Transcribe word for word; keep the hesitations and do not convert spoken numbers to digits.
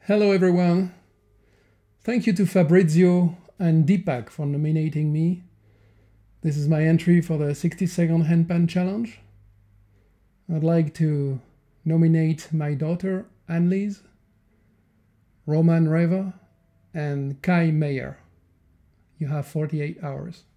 Hello everyone. Thank you to Fabrizio and Dipak for nominating me. This is my entry for the sixty second Handpan challenge. I'd like to nominate my daughter Anne-Lise, Reva and Meyer. You have forty-eight hours.